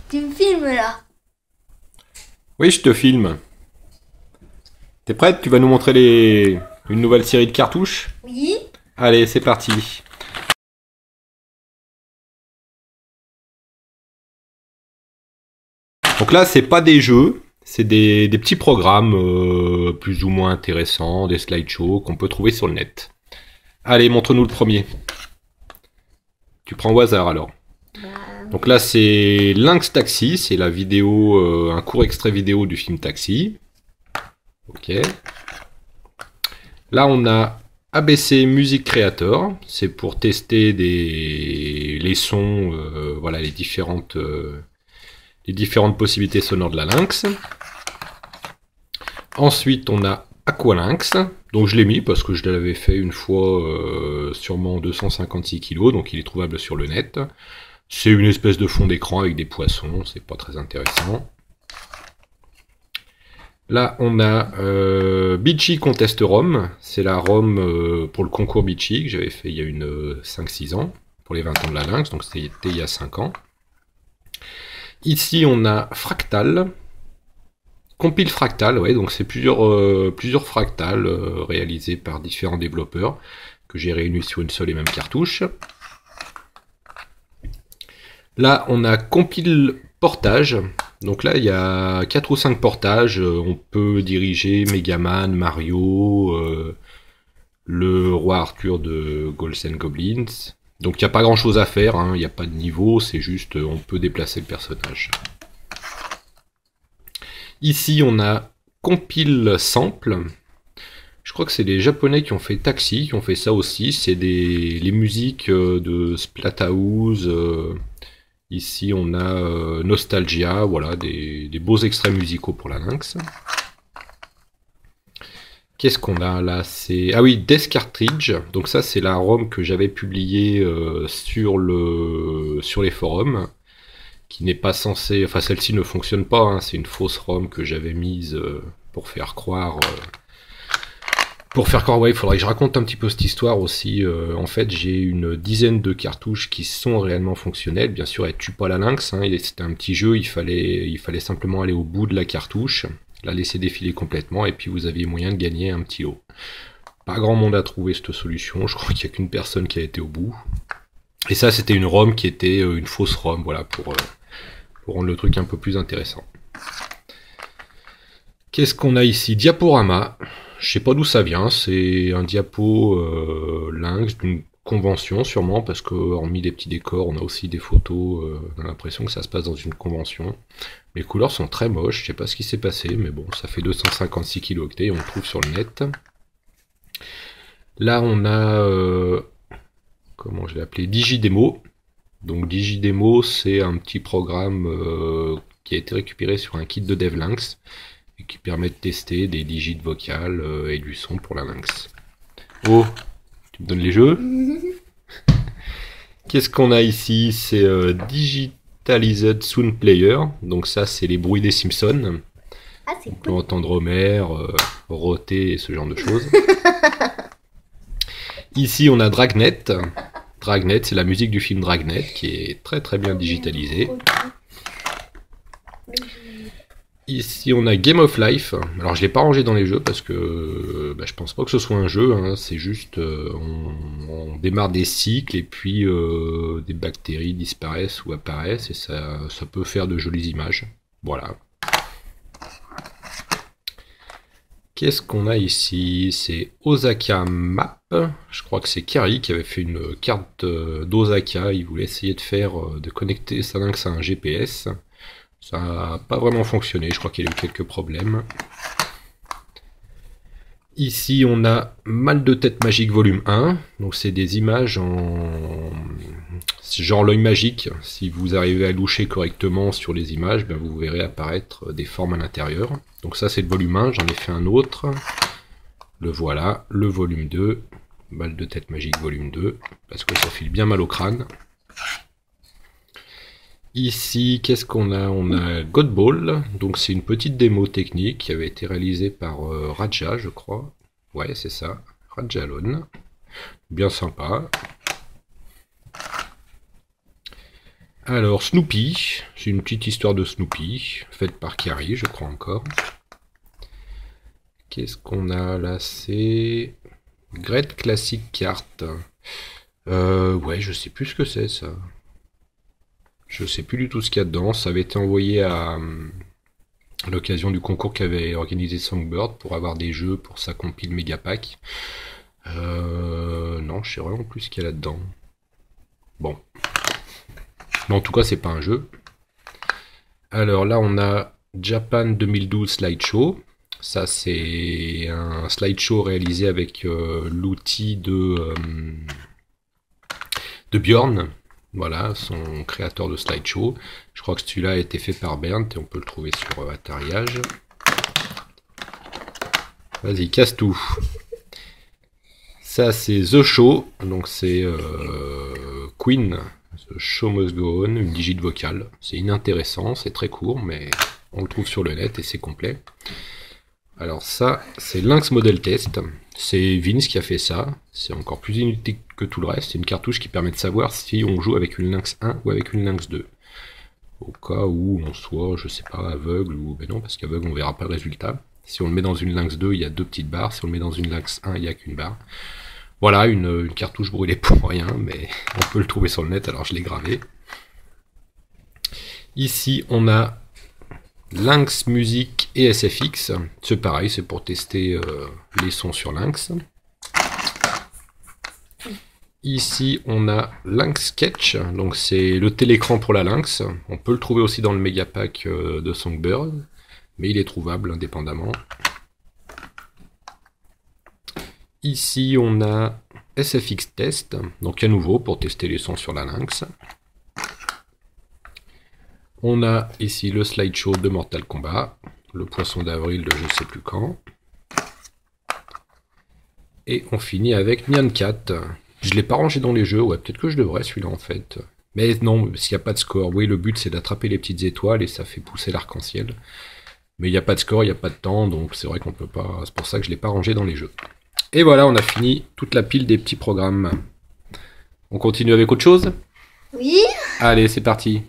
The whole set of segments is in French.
Tu me filmes là? Oui, je te filme. T'es prête? Tu vas nous montrer une nouvelle série de cartouches? Oui. Allez, c'est parti. Donc là, c'est pas des jeux, c'est des petits programmes plus ou moins intéressants, des slideshows qu'on peut trouver sur le net. Allez, montre-nous le premier. Tu prends au hasard alors. Donc là, c'est Lynx Taxi, c'est la vidéo, un court extrait vidéo du film Taxi. Ok. Là, on a ABC Music Creator, c'est pour tester les sons, voilà, les différentes possibilités sonores de la Lynx. Ensuite, on a Aqualynx, donc je l'ai mis parce que je l'avais fait une fois, sûrement 256 kg, donc il est trouvable sur le net. C'est une espèce de fond d'écran avec des poissons, c'est pas très intéressant. Là, on a Beachy Contest Rome. C'est la Rome pour le concours Beachy que j'avais fait il y a 5-6 ans, pour les 20 ans de la Lynx, donc c'était il y a 5 ans. Ici, on a Fractal. Compile Fractal, ouais, donc c'est plusieurs fractales réalisés par différents développeurs que j'ai réunis sur une seule et même cartouche. Là, on a Compile Portage. Donc là, il y a 4 ou 5 portages. On peut diriger Megaman, Mario, le roi Arthur de Ghosts and Goblins. Donc il n'y a pas grand chose à faire, hein. Il n'y a pas de niveau, c'est juste on peut déplacer le personnage. Ici, on a Compile Sample. Je crois que c'est les Japonais qui ont fait Taxi, qui ont fait ça aussi. C'est les musiques de Splathouse. Ici, on a Nostalgia, voilà, des beaux extraits musicaux pour la Lynx. Qu'est-ce qu'on a là? C'est ah oui, Death Cartridge. Donc ça, c'est la ROM que j'avais publiée sur les forums, qui n'est pas censée, enfin celle-ci ne fonctionne pas. Hein, c'est une fausse ROM que j'avais mise pour faire croire. Ouais, il faudrait que je raconte un petit peu cette histoire aussi. En fait, j'ai une dizaine de cartouches qui sont réellement fonctionnelles. Bien sûr, elles tuent pas la Lynx. Hein, c'était un petit jeu, il fallait simplement aller au bout de la cartouche, la laisser défiler complètement, et puis vous aviez moyen de gagner un petit lot. Pas grand monde a trouvé cette solution. Je crois qu'il n'y a qu'une personne qui a été au bout. Et ça, c'était une ROM qui était une fausse ROM, voilà, pour rendre le truc un peu plus intéressant. Qu'est-ce qu'on a ici? Diaporama. Je sais pas d'où ça vient, c'est un diapo Lynx d'une convention sûrement, parce que hormis les petits décors, on a aussi des photos, on a l'impression que ça se passe dans une convention. Les couleurs sont très moches, je sais pas ce qui s'est passé, mais bon, ça fait 256 kilooctets, on le trouve sur le net. Là, on a, comment je l'ai appelé, Digidemo. Donc Digidemo, c'est un petit programme qui a été récupéré sur un kit de Dev Lynx, et qui permet de tester des digits vocales et du son pour la Lynx. Oh, tu me donnes les jeux? Qu'est-ce qu'on a ici? C'est Digitalized Sound Player. Donc ça, c'est les bruits des Simpsons. Ah, c'est On peut cool. entendre Homer, roter et ce genre de choses. Ici, on a Dragnet. Dragnet, c'est la musique du film Dragnet qui est très très bien digitalisée. Ici, on a Game of Life. Alors, je l'ai pas rangé dans les jeux parce que je pense pas que ce soit un jeu. Hein. C'est juste, on démarre des cycles et puis des bactéries disparaissent ou apparaissent et ça peut faire de jolies images. Voilà. Qu'est-ce qu'on a ici? C'est Osaka Map. Je crois que c'est Kari qui avait fait une carte d'Osaka. Il voulait essayer de connecter sa Lynx à un GPS. Ça n'a pas vraiment fonctionné, je crois qu'il y a eu quelques problèmes. Ici, on a Mal de tête magique volume 1. Donc, c'est des images en genre l'œil magique. Si vous arrivez à loucher correctement sur les images, ben vous verrez apparaître des formes à l'intérieur. Donc, ça, c'est le volume 1. J'en ai fait un autre. Le voilà, le volume 2. Mal de tête magique volume 2. Parce que ça file bien mal au crâne. Ici, qu'est-ce qu'on a? On a Godball, donc c'est une petite démo technique qui avait été réalisée par Raja, je crois. Ouais, c'est ça, Rajalon. Bien sympa. Alors, Snoopy, c'est une petite histoire de Snoopy, faite par Carrie, je crois encore. Qu'est-ce qu'on a là? C'est Great Classic Cart. Ouais, je sais plus ce que c'est ça. Je sais plus du tout ce qu'il y a dedans. Ça avait été envoyé à l'occasion du concours qu'avait organisé Songbird pour avoir des jeux pour sa compile Megapack. Non, je sais vraiment plus ce qu'il y a là-dedans. Bon. Mais en tout cas, c'est pas un jeu. Alors là, on a Japan 2012 Slideshow. Ça, c'est un slideshow réalisé avec l'outil de Bjorn. Voilà, son créateur de slideshow. Je crois que celui-là a été fait par Bernd et on peut le trouver sur Atariage. Vas-y, casse tout. Ça, c'est The Show. Donc, c'est Queen. The Show Must Go On, une digite vocale. C'est inintéressant, c'est très court, mais on le trouve sur le net et c'est complet. Alors ça, c'est Lynx Model Test. C'est Vince qui a fait ça. C'est encore plus inutile que tout le reste. C'est une cartouche qui permet de savoir si on joue avec une Lynx 1 ou avec une Lynx 2. Au cas où on soit, je sais pas, aveugle ou... Ben non, parce qu'aveugle, on verra pas le résultat. Si on le met dans une Lynx 2, il y a deux petites barres. Si on le met dans une Lynx 1, il n'y a qu'une barre. Voilà, une cartouche brûlée pour rien, mais on peut le trouver sur le net, alors je l'ai gravé. Ici, on a Lynx Music et SFX. C'est pareil, c'est pour tester les sons sur Lynx. Ici, on a Lynx Sketch, donc c'est le télécran pour la Lynx. On peut le trouver aussi dans le Megapack de Songbird, mais il est trouvable indépendamment. Ici, on a SFX Test, donc à nouveau pour tester les sons sur la Lynx. On a ici le slideshow de Mortal Kombat, le poisson d'avril de je sais plus quand. Et on finit avec Nyan Cat. Je ne l'ai pas rangé dans les jeux, ouais, peut-être que je devrais celui-là en fait. Mais non, parce qu'il n'y a pas de score. Oui, le but c'est d'attraper les petites étoiles et ça fait pousser l'arc-en-ciel. Mais il n'y a pas de score, il n'y a pas de temps, donc c'est vrai qu'on peut pas. C'est pour ça que je ne l'ai pas rangé dans les jeux. Et voilà, on a fini toute la pile des petits programmes. On continue avec autre chose? Oui. Allez, c'est parti.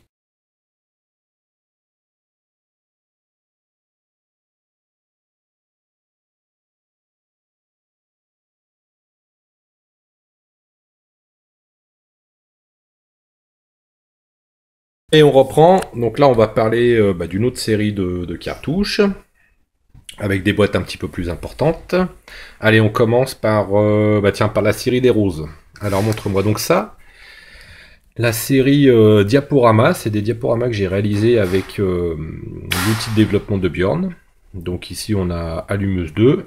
Et on reprend. Donc là, on va parler d'une autre série de cartouches avec des boîtes un petit peu plus importantes. Allez, on commence par, par la série des roses. Alors, montre-moi donc ça. La série Diaporama, c'est des diaporamas que j'ai réalisés avec l'outil de développement de Bjorn. Donc ici, on a Allumeuse 2.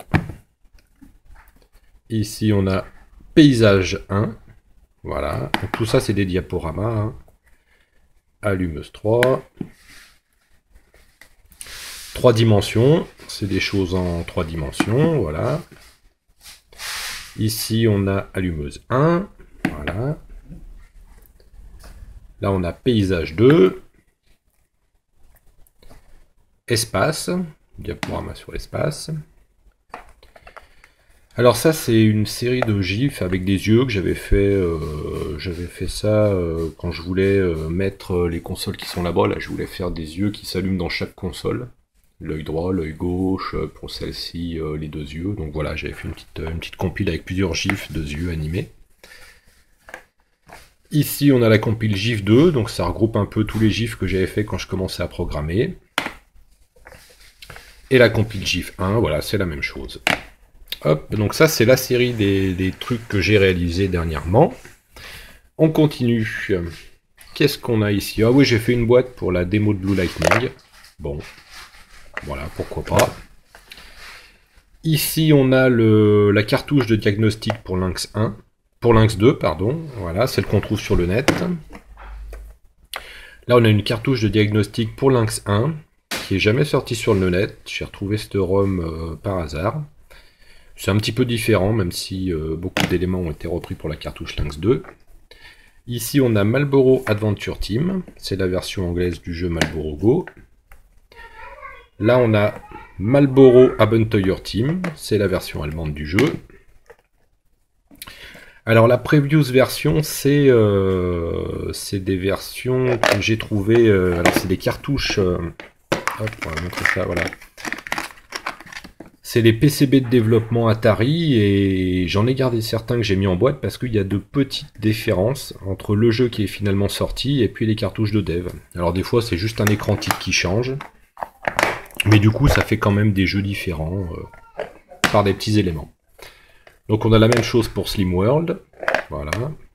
Ici, on a Paysage 1. Voilà. Donc, tout ça, c'est des diaporamas. Hein. Allumeuse 3. 3 dimensions, c'est des choses en 3 dimensions, voilà. Ici, on a Allumeuse 1, voilà. Là, on a Paysage 2. Espace, diaporama sur l'espace. Alors ça, c'est une série de gifs avec des yeux que j'avais fait. J'avais fait ça quand je voulais mettre les consoles qui sont là-bas. Là, je voulais faire des yeux qui s'allument dans chaque console. L'œil droit, l'œil gauche, pour celle-ci, les deux yeux. Donc voilà, j'avais fait une petite compile avec plusieurs gifs de yeux animés. Ici, on a la compile GIF 2, donc ça regroupe un peu tous les gifs que j'avais fait quand je commençais à programmer. Et la compile GIF 1, voilà, c'est la même chose. Hop, donc ça, c'est la série des trucs que j'ai réalisés dernièrement. On continue. Qu'est-ce qu'on a ici? Ah oui, j'ai fait une boîte pour la démo de Blue Lightning. Bon. Voilà, pourquoi pas. Ici, on a la cartouche de diagnostic pour Lynx 1. Pour Lynx 2, pardon. Voilà, celle qu'on trouve sur le net. Là, on a une cartouche de diagnostic pour Lynx 1, qui est jamais sortie sur le net. J'ai retrouvé cette ROM par hasard. C'est un petit peu différent, même si beaucoup d'éléments ont été repris pour la cartouche Lynx 2. Ici, on a Marlboro Adventure Team. C'est la version anglaise du jeu Marlboro Go. Là, on a Marlboro Abenteuer Team, c'est la version allemande du jeu. Alors la previous version, c'est des versions que j'ai trouvées. Alors c'est des cartouches. Hop, on va montrer ça, voilà. C'est les PCB de développement Atari et j'en ai gardé certains que j'ai mis en boîte parce qu'il y a de petites différences entre le jeu qui est finalement sorti et puis les cartouches de dev. Alors des fois c'est juste un écran titre qui change, mais du coup ça fait quand même des jeux différents par des petits éléments. Donc on a la même chose pour Slim World, voilà.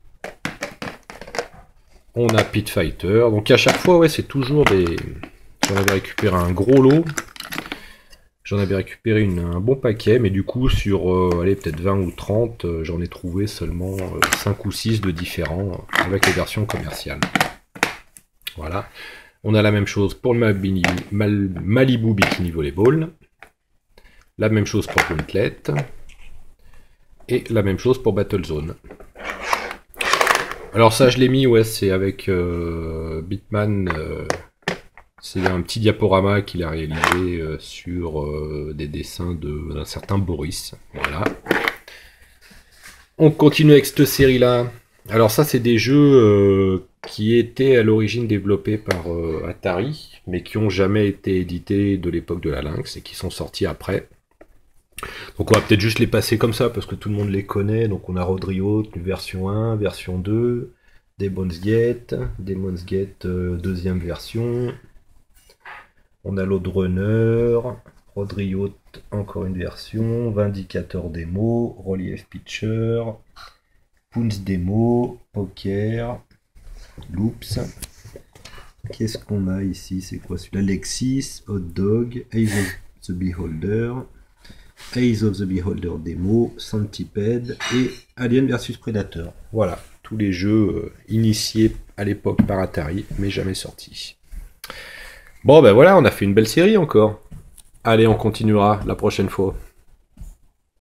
On a Pit Fighter, donc à chaque fois ouais c'est toujours des... J'en avais récupéré un gros lot. J'en avais récupéré un bon paquet, mais du coup, sur allez, peut-être 20 ou 30, j'en ai trouvé seulement 5 ou 6 de différents avec les versions commerciales. Voilà. On a la même chose pour le Malibu Bikini Volleyball. La même chose pour Gauntlet. Et la même chose pour Battlezone. Alors ça, je l'ai mis, ouais, c'est avec Bitman... c'est un petit diaporama qu'il a réalisé sur des dessins d'un certain Boris. Voilà. On continue avec cette série-là. Alors ça, c'est des jeux qui étaient à l'origine développés par Atari, mais qui n'ont jamais été édités de l'époque de la Lynx et qui sont sortis après. Donc on va peut-être juste les passer comme ça, parce que tout le monde les connaît. Donc on a Road Riot, version 1, version 2, Demon's Gate deuxième version... On a Load Runner, Road Riot, encore une version, Vindicator Demo, Relief Pitcher, Poons Demo, Poker, Loops. Qu'est-ce qu'on a ici? C'est quoi celui-là? Lexis, Hot Dog, Ace of the Beholder, Ace of the Beholder Demo, Centipede et Alien vs Predator. Voilà, tous les jeux initiés à l'époque par Atari, mais jamais sortis. Bon ben voilà, on a fait une belle série encore. Allez, on continuera la prochaine fois.